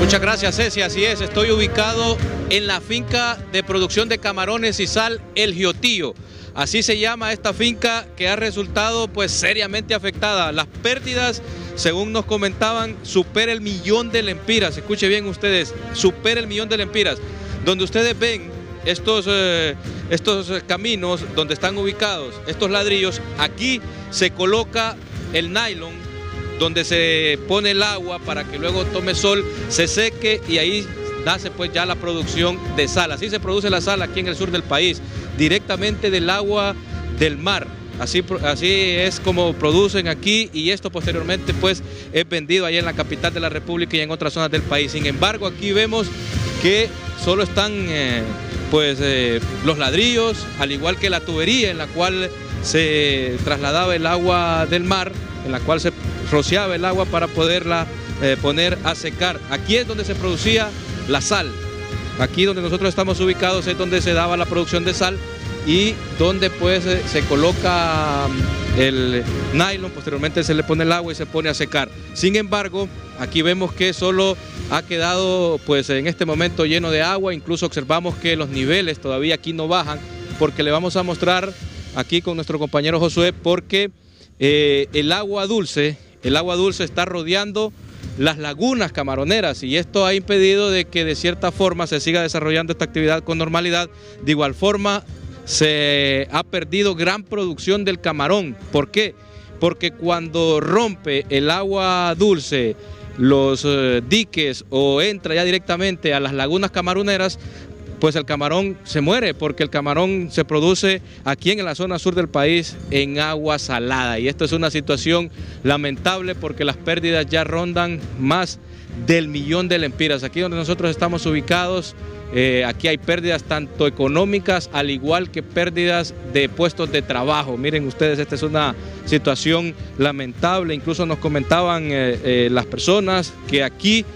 Muchas gracias, Ceci. Así es, estoy ubicado en la finca de producción de camarones y sal El Giotillo. Así se llama esta finca, que ha resultado pues seriamente afectada. Las pérdidas, según nos comentaban, supera el 1.000.000 de lempiras. Escuche bien ustedes, supera el 1.000.000 de lempiras. Donde ustedes ven estos caminos donde están ubicados estos ladrillos, aquí se coloca el nylon donde se pone el agua para que luego tome sol, se seque y ahí nace pues ya la producción de sal. Así se produce la sal aquí en el sur del país, directamente del agua del mar. Así es como producen aquí, y esto posteriormente pues es vendido allá en la capital de la República y en otras zonas del país. Sin embargo, aquí vemos que solo están los ladrillos, al igual que la tubería en la cual se trasladaba el agua del mar, en la cual se rociaba el agua para poderla poner a secar. Aquí es donde se producía la sal. Aquí donde nosotros estamos ubicados es donde se daba la producción de sal y donde pues se coloca el nylon, posteriormente se le pone el agua y se pone a secar. Sin embargo, aquí vemos que solo ha quedado pues en este momento lleno de agua. Incluso observamos que los niveles todavía aquí no bajan, porque le vamos a mostrar aquí con nuestro compañero Josué, porque el agua dulce está rodeando las lagunas camaroneras, y esto ha impedido de que de cierta forma se siga desarrollando esta actividad con normalidad. De igual forma, se ha perdido gran producción del camarón. ¿Por qué? Porque cuando rompe el agua dulce los diques o entra ya directamente a las lagunas camaroneras, pues el camarón se muere, porque el camarón se produce aquí en la zona sur del país en agua salada, y esto es una situación lamentable porque las pérdidas ya rondan más del 1.000.000 de lempiras. Aquí donde nosotros estamos ubicados, aquí hay pérdidas tanto económicas al igual que pérdidas de puestos de trabajo. Miren ustedes, esta es una situación lamentable. Incluso nos comentaban las personas que aquí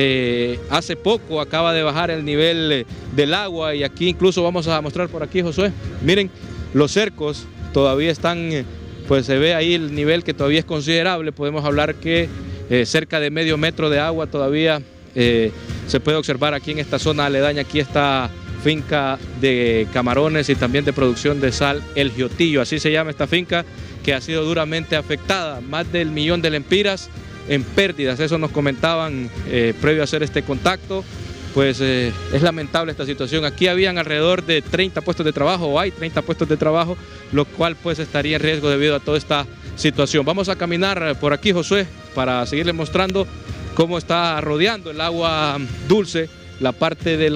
hace poco acaba de bajar el nivel del agua, y aquí incluso vamos a mostrar por aquí, Josué, miren, los cercos todavía están, pues se ve ahí el nivel que todavía es considerable. Podemos hablar que cerca de medio metro de agua todavía se puede observar aquí en esta zona aledaña. Aquí está finca de camarones y también de producción de sal El Giotillo, así se llama esta finca, que ha sido duramente afectada, más del 1.000.000 de lempiras en pérdidas. Eso nos comentaban previo a hacer este contacto. Pues es lamentable esta situación. Aquí habían alrededor de 30 puestos de trabajo, o hay 30 puestos de trabajo, lo cual pues estaría en riesgo debido a toda esta situación. Vamos a caminar por aquí, Josué, para seguirles mostrando cómo está rodeando el agua dulce la parte de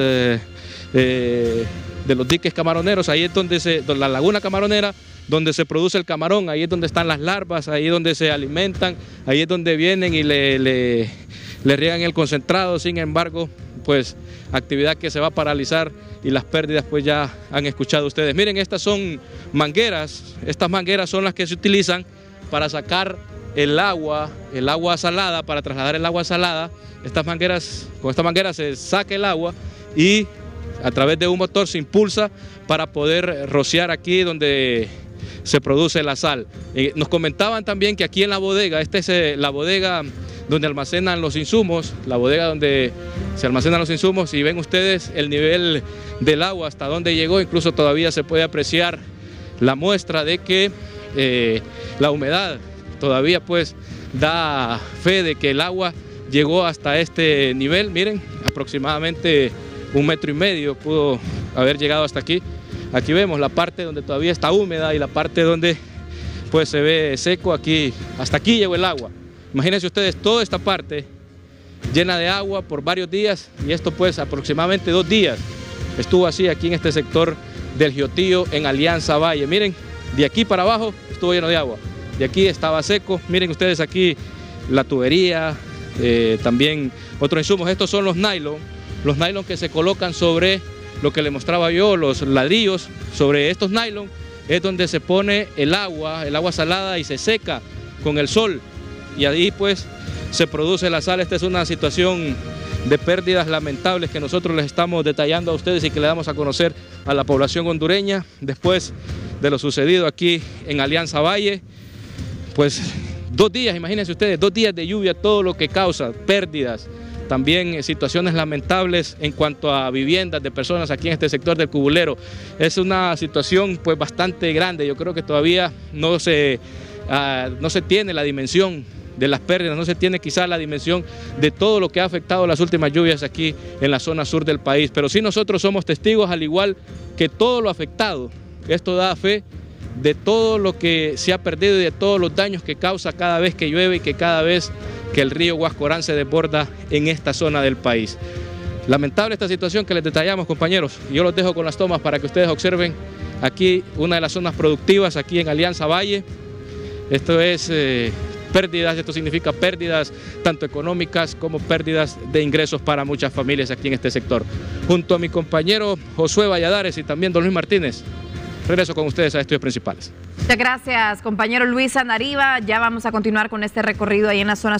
los diques camaroneros. Ahí es donde la laguna camaronera, donde se produce el camarón, ahí es donde están las larvas, ahí es donde se alimentan, ahí es donde vienen y le riegan el concentrado. Sin embargo, pues actividad que se va a paralizar, y las pérdidas pues ya han escuchado ustedes. Miren, estas son mangueras. Estas mangueras son las que se utilizan para sacar el agua salada, para trasladar el agua salada. Con estas mangueras se saca el agua y a través de un motor se impulsa para poder rociar aquí donde se produce la sal. Nos comentaban también que aquí en la bodega, esta es la bodega donde almacenan los insumos, la bodega donde se almacenan los insumos, y ven ustedes el nivel del agua hasta donde llegó. Incluso todavía se puede apreciar la muestra de que la humedad todavía pues da fe de que el agua llegó hasta este nivel. Miren, aproximadamente 1,5 metros pudo haber llegado hasta aquí. Aquí vemos la parte donde todavía está húmeda y la parte donde pues se ve seco. Aquí, hasta aquí llegó el agua. Imagínense ustedes toda esta parte llena de agua por varios días, y esto pues aproximadamente 2 días estuvo así aquí en este sector del Giotillo en Alianza Valle. Miren, de aquí para abajo estuvo lleno de agua, de aquí estaba seco. Miren ustedes aquí la tubería, también otros insumos. Estos son los nylon que se colocan sobre lo que le mostraba yo, los ladrillos. Sobre estos nylon es donde se pone el agua salada, y se seca con el sol, y ahí pues se produce la sal. Esta es una situación de pérdidas lamentables que nosotros les estamos detallando a ustedes y que le damos a conocer a la población hondureña después de lo sucedido aquí en Alianza Valle. Pues 2 días, imagínense ustedes, 2 días de lluvia, todo lo que causa pérdidas también situaciones lamentables en cuanto a viviendas de personas aquí en este sector del Cubulero. Es una situación pues bastante grande, yo creo que todavía no se tiene la dimensión de las pérdidas, no se tiene quizás la dimensión de todo lo que ha afectado las últimas lluvias aquí en la zona sur del país, pero sí nosotros somos testigos, al igual que todo lo afectado. Esto da fe de todo lo que se ha perdido y de todos los daños que causa cada vez que llueve y que cada vez que el río Huascorán se desborda en esta zona del país. Lamentable esta situación que les detallamos, compañeros. Yo los dejo con las tomas para que ustedes observen aquí una de las zonas productivas aquí en Alianza Valle. Esto es pérdidas, esto significa pérdidas tanto económicas como pérdidas de ingresos para muchas familias aquí en este sector. Junto a mi compañero Josué Valladares y también don Luis Martínez, regreso con ustedes a Estudios Principales. Muchas gracias, compañero Luis Anariva. Ya vamos a continuar con este recorrido ahí en la zona